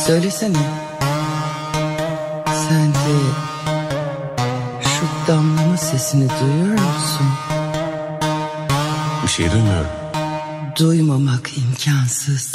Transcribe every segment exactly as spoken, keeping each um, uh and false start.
Söylesene, sen de şu damlama sesini duyuyor musun? Bir şey duymuyorum. Duymamak imkansız.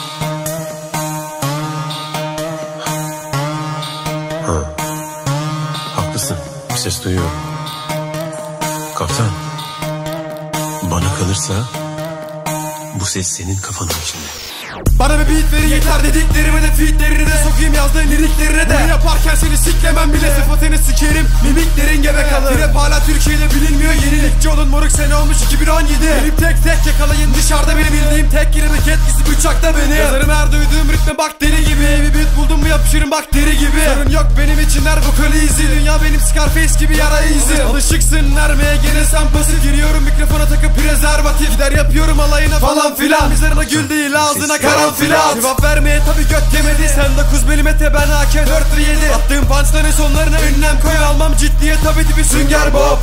Ha, haklısın, bir ses duyuyorum. Kaptan, bana kalırsa bu ses senin kafanın içinde. Bana bir beat verin yeter dediklerime de featlerini de sokayım yazdığın liriklerine de. Bunu yaparken seni siklemem bile, sıfatını sikerim, mimiklerin gebe kalır. Bir rap hala Türkiye'de bilinmiyor, yenilikçi olun moruk, sene olmuş iki bin on yedi. Benim tek tek yakalayın dışarıda, benim bildiğim tek kelebek etkisi bıçakta beni. Yazarım her duyduğum ritme bak deli gibi, bir beat buldum mu yapışırım bak deri gibi. Sorun yok benim için her vokali easy, dünya benim Scarface gibi yara easy. Alışıksın ermeye gene sen pasif, giriyorum mikrofona takıp prezervatif. Gider yapıyorum alayına falan filan, mizarına gül değil ağzına karanfilat. Cevap vermeye tabi göt yemedi, sen dokuz milimetre ben A K dört yedi. Attığım punchların sonlarına ünlem koy, almam ciddiye tabi tipi sünger bob.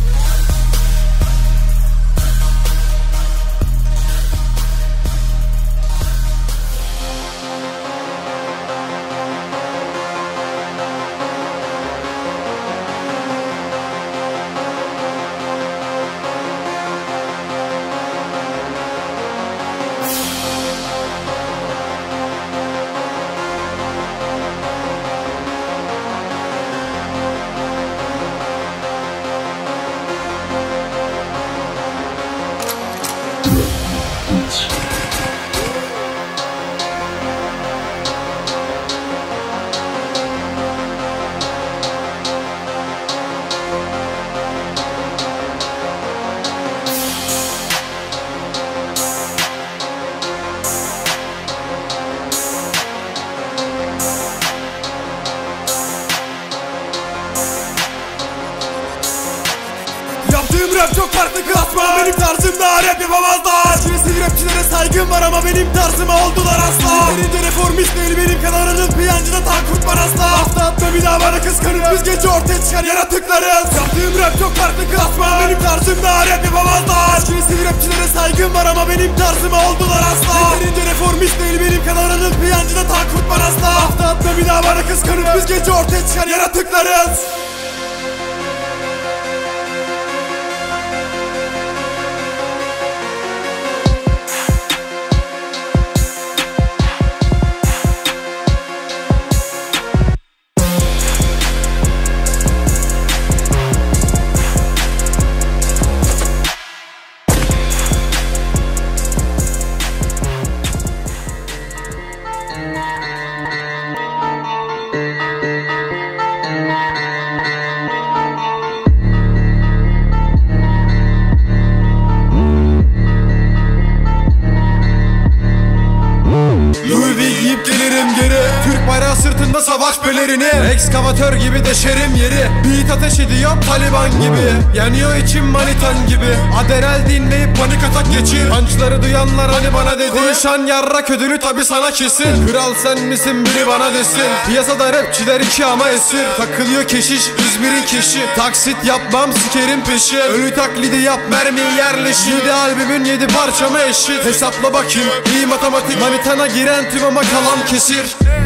Yaptığım rap çok farklı klasman, benim tarzımda rap yapamazlar. Şimdi rapçilere saygım var ama benim tarzıma oldular asla. Benim reformist değil benim kadar aranız, bir yancıda Tankurt var asla. Hafta atma bir daha bana kıskanıp biz gece ortaya çıkan yaratıklarız. Yaptığım rap çok farklı klasman, benim tarzımda rap yapamazlar. Şimdi rapçilere saygım var ama benim tarzıma oldular asla. Benim reformist değil benim kadar aranız, bir yancıda Tankurt var asla. Hafta atma bir daha bana kıskanıp biz gece ortaya çıkan yaratıklarız. Türk bayrağı sırtında savaş pelerini, ekskavatör gibi deşerim yeri. Beat ateş ediyor Taliban gibi, yanıyor içim manitan gibi. Adderall dinleyip panik atak geçir, punchları duyanlar hani bana dedi. Konuşan yarrak ödülü tabi sana kesin, kral sen misin biri bana desin. Piyasada rapçiler iki ama esir, takılıyor keşiş İzmir'in keşi. Taksit yapmam sikerim peşi, ölü taklidi yap mermi yerleşir. Yedi albümün yedi parçamı eşit, hesapla bakayım iyi matematik. Manitana giren tüm ama kalan kesir.